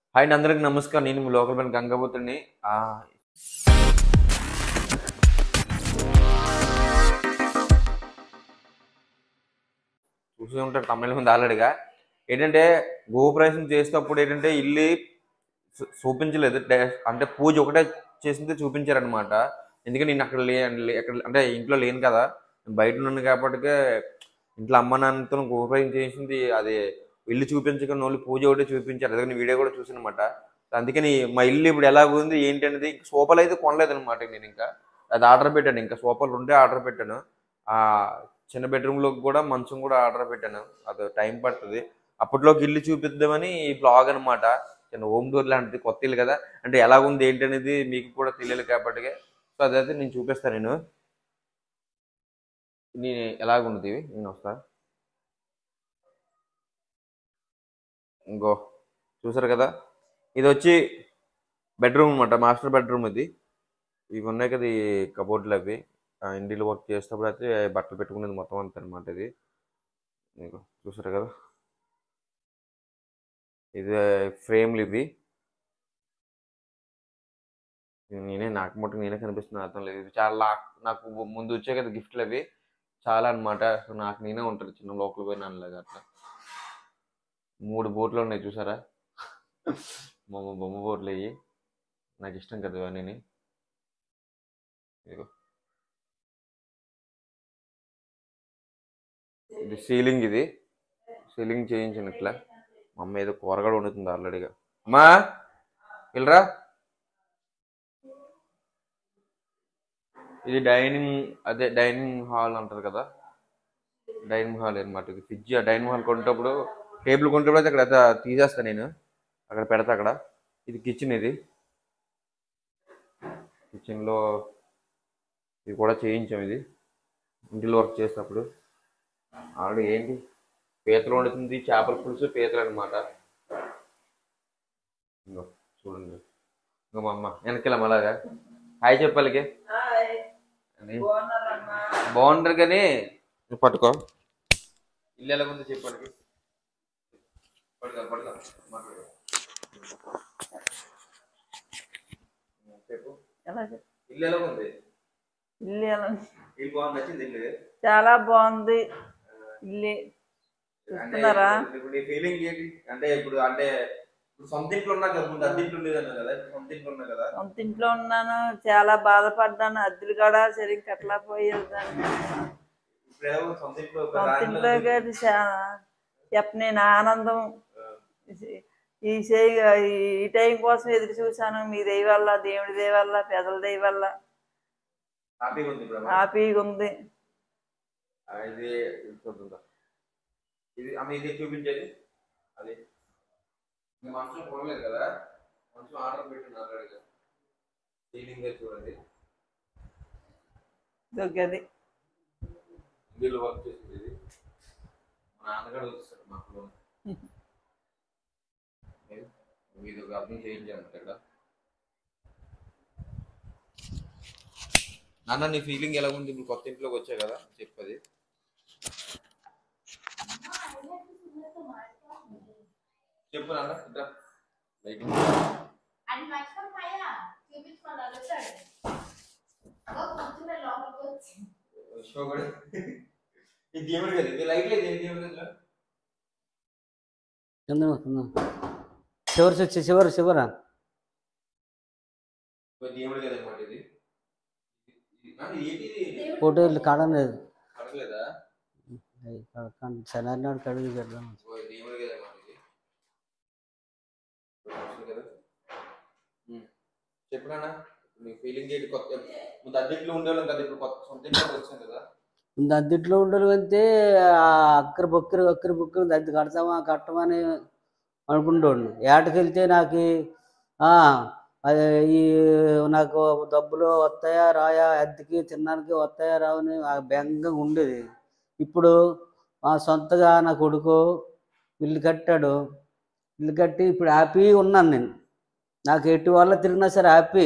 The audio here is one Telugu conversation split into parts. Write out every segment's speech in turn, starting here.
హాయ్ అండి, అందరికి నమస్కారం. నేను మీ లోకల్ పని గంగబోతుని. చూసి ఉంటారు తమిళ ముందు ఆల్రెడీగా. ఏంటంటే గృహప్రవేశం చేసేటప్పుడు ఏంటంటే ఇల్లు చూపించలేదు, అంటే పూజ ఒకటే చేసింది చూపించారనమాట. ఎందుకంటే నేను అక్కడ ఎక్కడ అంటే ఇంట్లో లేను కదా, బయట ఉన్నాను కాబట్టి ఇంట్లో అమ్మ నాన్నతో గృహప్రవేశం చేసింది అది ఇల్లు చూపించకుండా ఓన్లీ పూజ ఒకటే చూపించారు. అదే వీడియో కూడా చూసానమాట. అందుకని మా ఇల్లు ఇప్పుడు ఎలా ఉంది ఏంటి అనేది సోఫాలు అయితే కొనలేదు అనమాట. నేను ఇంకా అది ఆర్డర్ పెట్టాను. ఇంకా సోఫాలు ఉంటే ఆర్డర్ పెట్టాను. ఆ చిన్న బెడ్రూమ్లోకి కూడా మంచం కూడా ఆర్డర్ పెట్టాను. అది టైం పడుతుంది. అప్పట్లోకి ఇల్లు చూపిద్దామని ఈ బ్లాగ్ అనమాట. చిన్న హోమ్ టూర్ లాంటిది, కొత్త ఇల్లు కదా, అంటే ఎలా ఉంది ఏంటి అనేది మీకు కూడా తెలియాలి కాబట్టి. సో అదైతే నేను చూపిస్తాను. నేను ఎలాగున్నది నేను వస్తా. ఇంకో చూసారు కదా, ఇది వచ్చి బెడ్రూమ్ అనమాట, మాస్టర్ బెడ్రూమ్ ఇది. ఇవి ఉన్నాయి కదా ఈ కబోర్డ్లు, అవి ఇండిలో వర్క్ చేసేటప్పుడు అయితే బట్టలు పెట్టుకునేది మొత్తం అంతా అనమాట. ఇది మీకు చూసారు కదా, ఇది ఫ్రేమ్లు ఇవి. నాకు మటుకు నేనే కనిపిస్తున్నా అర్థం లేదు. ఇది చాలా నాకు ముందు వచ్చే కదా గిఫ్ట్లు అవి చాలా అనమాట. సో నాకు నేనే ఉంటారు చిన్న లోకల్ పోయి నన్నలాగా అట్లా. 3 బోట్లు ఉన్నాయి చూసారా, బొమ్మ బోట్లు అయ్యి. నాకు ఇష్టం కదా ఇవన్నీ. ఇది సీలింగ్, ఇది సీలింగ్ చేయించాను ఇట్లా. మా అమ్మ ఏదో కూరగాడు వండుతుంది ఆల్రెడీగా. అమ్మా వెళ్ళరా. ఇది డైనింగ్, అదే డైనింగ్ హాల్ అంటారు కదా, డైనింగ్ హాల్ అనమాట. ఇది ఫ్రిడ్జ్. డైనింగ్ హాల్ కొనేటప్పుడు టేబుల్ కొనేటప్పుడు అయితే అక్కడ తీసేస్తాను నేను, అక్కడ పెడతా అక్కడ. ఇది కిచెన్. ఇది కిచెన్లో ఇది కూడా చేయించాం. ఇది ఇంటిలో వర్క్ చేసినప్పుడు ఆల్రెడీ ఏంటి పీతలు వండుతుంది, చేపల పులుసు పీతలు అనమాట. ఇంకో చూడండి, ఇంకో మా అమ్మ వెనకెళ్ళాం అలాగా. హాయ్ చెప్పాలికి బాగుంటారు కానీ పట్టుకో. ఇల్లు ఎలా ఉందో చెప్పండి. పడుకో పడుకో మాట్లాడు చెప్పు. ఇల్లు ఎలా ఉంది? ఇల్లు ఎలా ఇల్లు బాగుంది, నచ్చింది ఇల్లు? చాలా బాగుంది ఇల్లు. చూస్తున్నారా? ఇప్పుడు నీ ఫీలింగ్ ఏంటి అంటే ఇప్పుడు సొంత ఇంట్లో ఉన్నా కదా, ముందు అద్దె ఇంట్లో ఉండేదన్నా కదా, సొంత ఇంట్లో ఉన్నా కదా. సొంత ఇంట్లో ఉన్నాను, చాలా బాధపడ్డాను. అద్దెలు కూడా సరిగ్గా కట్టలేకపోయేదాన్ని. సొంత ఇంట్లో చాలా చెప్పలేని ఆనందం. ఈ టైం కోసం ఎదురు చూశాను. మీ దయ వల్ల, దేవుడి దయ వల్ల, పెదల దయ వల్ల హ్యాపీగా ఉంది. ఇది చూపించేది అది మంచం కొనలేదు కదా, మంచం ఆర్డర్ పెట్టిన సీలింగ్ చూడండి. దొగ్గది ఇందులో వర్క్ చేసింది. మా నాన్నగారు వస్తాడు మాకు. ఇది ఒక అర్థం చేయించాను ఇక్కడ. నాన్న నీ ఫీలింగ్ ఎలా ఉంది ఇప్పుడు కొత్త ఇంట్లోకి వచ్చా కదా చెప్పది. చెప్పు నాన్న. ఇది దేవుడు కదా, ఇది లైట్ లేదు దేవుడు కదా. చివరా దేవుడు కదా అనమాట. ఇది ఫోటో కడలేదు, కడగలేదా? శనివారం నాడు కడిగి పెడదాం. దేవుడు కదా అనమాట. ఇది చెప్పు నాన్న నీ ఫీలింగ్ ఏంటి? కొత్త ముందు అద్దెంట్లో ఉండేవాళ్ళం కదా, ఇప్పుడు కొత్త సొంత ఇంట్లోకి వచ్చాం కదా. ముందు అద్దెట్లో ఉండరు అంటే అక్కర బొక్కరు అద్దె కట్టమని అనుకుంటాడు. ఏటకెళ్తే నాకు ఈ నాకు డబ్బులు వస్తాయా రాయా, అద్దెకి తినడానికి వస్తాయా రావని బెంగంగా ఉండేది. ఇప్పుడు సొంతగా నా కొడుకు ఇల్లు కట్టాడు. ఇల్లు కట్టి ఇప్పుడు హ్యాపీగా ఉన్నాను నేను. నాకు ఎటు వల్ల తిరిగినా సరే హ్యాపీ.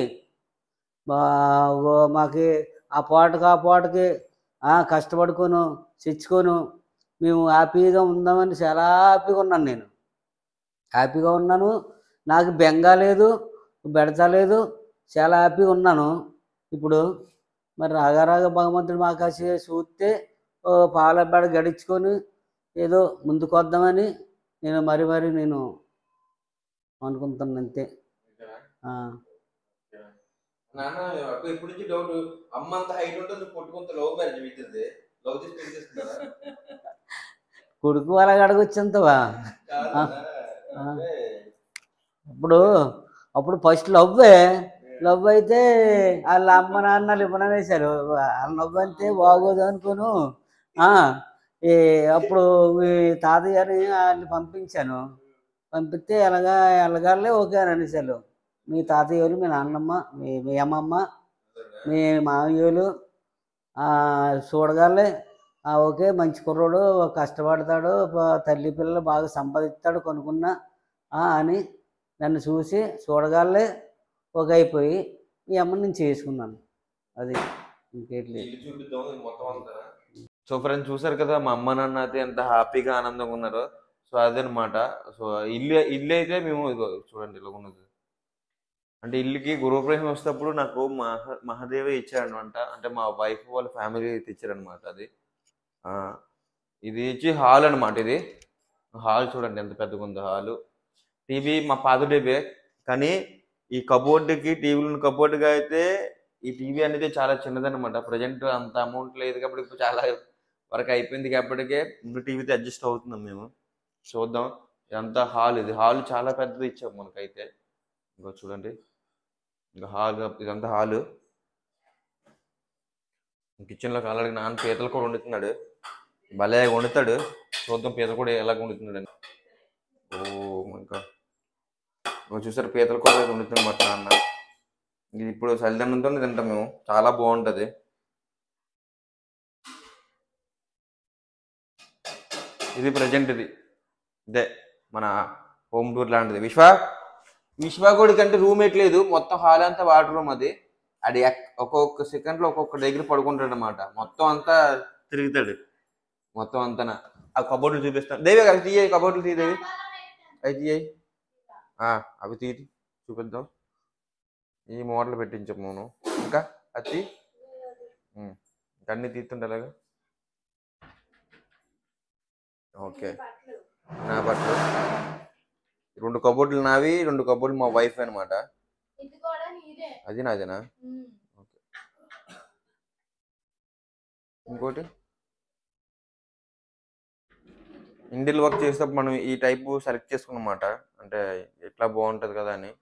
మాకు ఆ పాటకి కష్టపడుకోను తెచ్చుకోను మేము హ్యాపీగా ఉందామని చాలా హ్యాపీగా ఉన్నాను. నేను హ్యాపీగా ఉన్నాను. నాకు బెంగ లేదు, బెడత లేదు, చాలా హ్యాపీగా ఉన్నాను. ఇప్పుడు మరి రాగా భగవంతుడు మాకు చూస్తే పాలబెడ గడించుకొని ఏదో ముందుకు వద్దామని నేను మరి నేను అనుకుంటాను అంతే. నాన్న ఇప్పుడు నుంచి డౌట్, అమ్మ అంత హైట్ ఉంటుంది కొట్టుకుంటే లవ్ మ్యారేజ్ అవుతుంది, లవ్ చేసి పెళ్లి చేసుకుంటారా? కొడుకు అలా అడగొచ్చంతవా? అప్పుడు ఫస్ట్ లవ్ అయితే వాళ్ళ అమ్మ నాన్నలు ఇవ్వననేసారు. వాళ్ళ లవ్ అంతే బాగోదు అనుకోను. అప్పుడు మీ తాతయ్య గారిని వాళ్ళని పంపించాను. పంపిస్తే ఎలాగాలే ఓకే అని అనేసారు. మీ తాతయ్యలు, మీ నాన్నమ్మ, మీ అమ్మమ్మ, మీ మామయ్యలు చూడగాలే ఓకే మంచి కుర్రోడు, కష్టపడతాడు, తల్లి పిల్లలు బాగా సంపాదిస్తాడు కొనుక్కున్నా అని నన్ను చూసి చూడగాలే ఒక అయిపోయి మీ అమ్మని నేను చేసుకున్నాను. అది ఇంకేట్లేదు. సో ఫ్రెండ్స్ చూసారు కదా మా అమ్మ నాన్న అయితే ఎంత హ్యాపీగా ఆనందంగా ఉన్నారో. సో అదనమాట. సో ఇల్లు అయితే మేము చూడండి ఇలా ఉన్నది. అంటే ఇల్లుకి గృహప్రవేశం వచ్చేటప్పుడు నాకు మహాదేవి ఇచ్చారనమాట. అంటే మా వైఫ్ వాళ్ళ ఫ్యామిలీ తెచ్చారనమాట. అది ఇది ఇచ్చి హాల్ అనమాట. ఇది హాల్ చూడండి ఎంత పెద్దగా ఉందో హాలు. టీవీ మా పాత టీవీ, కానీ ఈ కబోర్డుకి టీవీలో కబోర్డుగా అయితే ఈ టీవీ అనేది చాలా చిన్నదనమాట. ప్రజెంట్ అంత అమౌంట్ లేదు కాబట్టి ఇప్పుడు చాలా వరకు అయిపోయింది కాబట్టికే ఇప్పుడు టీవీతో అడ్జస్ట్ అవుతున్నాం మేము. చూద్దాం. ఇదంతా హాల్. ఇది హాల్ చాలా పెద్దది ఇచ్చాం మనకైతే. ఇంకో చూడండి, ఇంకా హాల్, ఇదంతా హాలు. కిచెన్లో కాలాడికి నాన్న పీతలు కూడా వండుతున్నాడు. భలే వండుతాడు. చూద్దాం పీతలు కూడా ఎలా వండుతున్నాడు అని. ఇంకా చూసారు పీతలు కూడా వండుతుంది మాట నాన్న. ఇది ఇప్పుడు చలిదనంతో తింటాం మేము. చాలా బాగుంటుంది. ఇది ప్రజెంట్ ఇదే మన హోమ్ టూర్ లాంటిది. విశ్వగుడి కంటే రూమ్ ఎట్లేదు, మొత్తం హాల్ అంతా వాటర్ రూమ్. అది ఒక్కొక్క సెకండ్లో ఒక్కొక్క దగ్గర పడుకుంటాడు అనమాట. మొత్తం అంతా తిరుగుతాడు మొత్తం అంతా. ఆ కబోర్డులు చూపిస్తాను. దేవి అవి తీయ, కబోర్డులు తీయదేవి, అవి తీయ, అవి తీసి చూపిద్దాం. ఈ మోడల్ పెట్టించాము మనం. ఇంకా అది అన్నీ తీస్తుంటే అలాగా. ఓకే, నా బట్టలు 2 కబోర్డులు నావి, 2 కబోర్డులు మా వైఫ్ అనమాట. అది నాదేనా? ఓకే. ఇంకోటి ఇండియల్ వర్క్ చేసేటప్పుడు మనం ఈ టైపు సెలెక్ట్ చేసుకున్నమాట. అంటే ఎట్లా బాగుంటుంది కదా అని.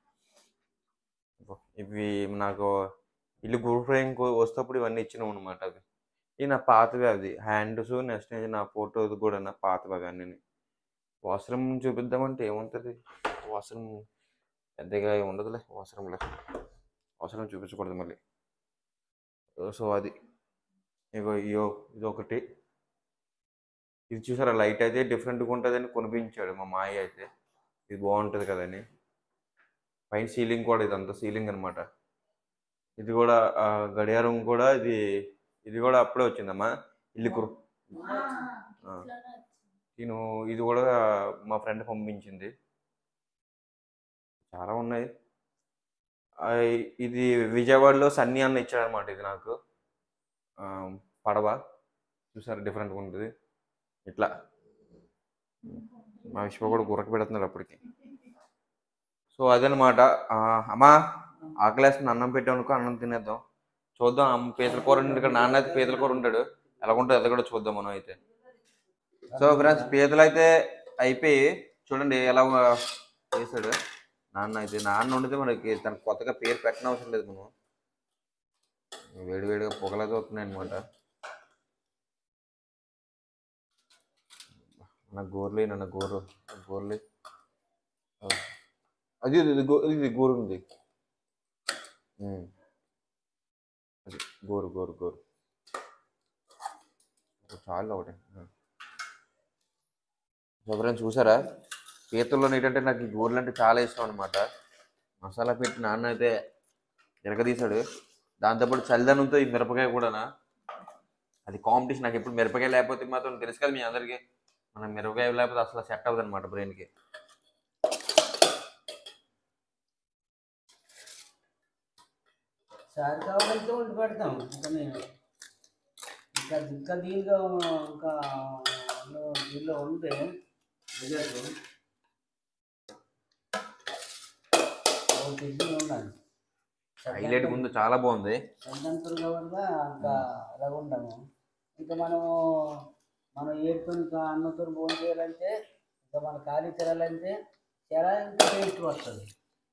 ఇవి నాకు ఇల్లు గృహప్రవేశం వస్తేప్పుడు ఇవన్నీ ఇచ్చినాం అనమాట. అవి ఇవి నా పాతవి. అది హ్యాండ్స్, నెక్స్ట్ నా ఫోటోస్ కూడా నా పాతవి అన్నీ. వాష్రూమ్ చూపిద్దామంటే ఏముంటుంది, వాష్రూమ్ పెద్దగా ఉండదులే. వాష్రూమ్ చూపించకూడదు మళ్ళీ. సో అది ఇది ఒకటి. ఇది చూసారా, లైట్ అయితే డిఫరెంట్గా ఉంటుందని కొనిపించాడు మా మాయ అయితే. ఇది బాగుంటుంది కదని. పైన సీలింగ్ కూడా, ఇదంతా సీలింగ్ అనమాట. ఇది కూడా గడియారం కూడా, ఇది కూడా అప్పుడే వచ్చిందమ్మా ఇల్లు. ఇది కూడా మా ఫ్రెండ్ పంపించింది. చాలా ఉన్నాయి. ఇది విజయవాడలో సన్నీ అన్న ఇచ్చాడనమాట. ఇది నాకు పడవ. చూసారా డిఫరెంట్గా ఉంటుంది ఇట్లా. మా విశ్వ కూడా గుర్రకు పెడుతున్నాడు అప్పటికి. సో అదనమాట. అమ్మా ఆకలేస్తుంది, అన్నం పెట్టామనుకో, అన్నం తినేద్దాం. చూద్దాం. అమ్మ పీతల కూర ఇక్కడ, నాన్న అయితే పీతల కూర ఉంటాడు. ఎలా ఉంటుంది అది కూడా చూద్దాం మనం అయితే. సో ఫ్రెండ్స్ పీతలు అయితే అయిపోయి చూడండి ఎలా చేశాడు నాన్న అయితే. నాన్న వండితే మనకి తనకు కొత్తగా పేరు పెట్టిన అవసరం లేదు. మనం వేడివేడిగా పొగలతో వస్తున్నాయి అనమాట. నా గోర్లే అది ఇది గోరు ఉంది. అది గోరు చాలా ఒకటి. ఎవరైనా చూసారా పీతల్లో ఏంటంటే నాకు ఈ గోర్లు అంటే చాలా ఇష్టం అనమాట. మసాలా పెట్టి నాన్న అయితే ఎరగదీశాడు. దాంతోపాటు చలిదనంతో ఈ మిరపకాయ కూడా, అది కాంపిటీషన్. నాకు ఎప్పుడు మిరపకాయ లేకపోతే మాత్రం తెలుసు కదా మీ అందరికీ, మనం మిరపకాయ లేకపోతే అసలు సెట్ అవ్వదు అనమాట బ్రెయిన్కి. సారి కావాలంటే వండి పెడతాం. ఇంకా దీనిగా ఇంకా దీనిలో ఉంటే రిజల్ట్ ఉండాలి. హైలైట్ ముందు చాలా బాగుంది. సొంతంగా ఇంకా అలా ఉండము. ఇంకా మనం ఏడుకొని అన్నతో భోజనం చేయాలంటే, ఇంకా మన ఖాళీ తినాలంటే చాలా ఇంకా టేస్ట్ వస్తుంది.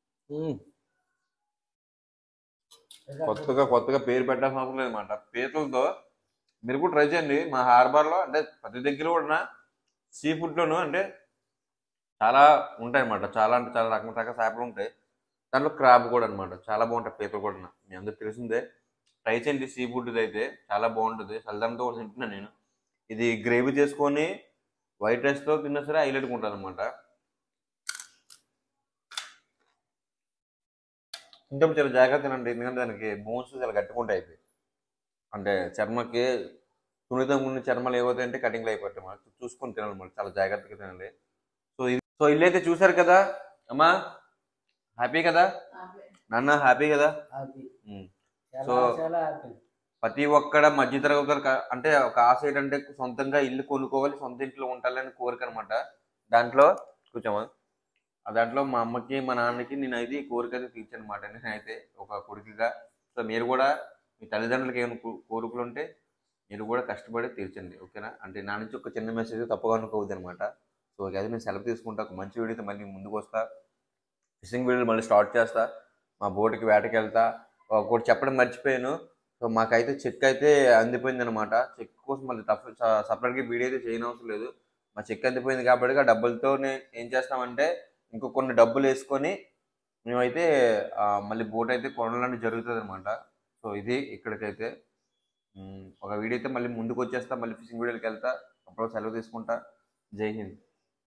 కొత్తగా పేరు పెట్టాల్సిన అవసరం లేదన్నమాట. పీతలతో మీరు కూడా ట్రై చేయండి. మా హార్బర్లో అంటే ప్రతి దగ్గర కూడా సీ ఫుడ్లోను అంటే చాలా ఉంటాయి అన్నమాట. చాలా అంటే చాలా రకరకాల చేపలు ఉంటాయి. దాంట్లో క్రాబ్ కూడా అనమాట. చాలా బాగుంటాయి పీతలు కూడా. మీ అందరికి తెలిసిందే. ట్రై చేయండి. సీ ఫుడ్ అయితే చాలా బాగుంటుంది. చల్లదంతో కూడా తింటున్నాను నేను. ఇది గ్రేవీ చేసుకొని వైట్ రైస్తో తిన్నా సరే హైలైట్గా ఉంటుంది అనమాట. ఇంకా చాలా జాగ్రత్త తినండి, ఎందుకంటే దానికి బోన్స్ చాలా గట్టిగా ఉంటాయి. అంటే చర్మకి సున్నితంగా ఉన్న చర్మలు ఏవైతే అంటే కటింగ్లు అయిపోతాయి. మనం చూసుకొని తినాలి, మనం చాలా జాగ్రత్తగా తినాలి. సో ఇల్లు అయితే చూసారు కదా అమ్మా, హ్యాపీ కదా నాన్న, హ్యాపీ కదా? సో ప్రతి ఒక్కడ మధ్యతరగతి అంటే ఒక ఆశ ఏంటంటే సొంతంగా ఇల్లు కొనుక్కోవాలి, సొంత ఇంట్లో ఉండాలని కోరిక అనమాట. దాంట్లో కూర్చోమా, దాంట్లో మా అమ్మకి మా నాన్నకి నేనైతే ఈ కోరిక అయితే తీర్చాను అనమాట. నేనైతే ఒక కొడుకుగా. సో మీరు కూడా మీ తల్లిదండ్రులకి ఏమైనా కోరికలు ఉంటే మీరు కూడా కష్టపడి తీర్చండి, ఓకేనా? అంటే నా నుంచి ఒక చిన్న మెసేజ్ తప్పగా అనుకోవద్దు అనమాట. సో అది నేను సెలవు తీసుకుంటా. ఒక మంచి వీడియోతో మళ్ళీ ముందుకు వస్తా. ఫిషింగ్ వీడియోలు మళ్ళీ స్టార్ట్ చేస్తా. మా బోటుకి వేటకి వెళ్తా. ఒకటి చెప్పడం మర్చిపోయాను. సో మాకైతే చెక్ అయితే అందిపోయింది అనమాట. చెక్ కోసం మళ్ళీ సపరేట్గా వీడియో అయితే చేయనవసరం లేదు. మా చెక్ అందిపోయింది కాబట్టి ఆ డబ్బులతో ఏం చేస్తామంటే ఇంకో కొన్ని డబ్బులు వేసుకొని మేమైతే మళ్ళీ బోట్ అయితే కొనాలని జరుగుతుంది అనమాట. సో ఇది ఇక్కడికైతే ఒక వీడియో అయితే మళ్ళీ ముందుకు వచ్చేస్తా. మళ్ళీ ఫిషింగ్ వీడియోకి వెళ్తా. అప్పుడు సెలవు తీసుకుంటా. జై హింద్.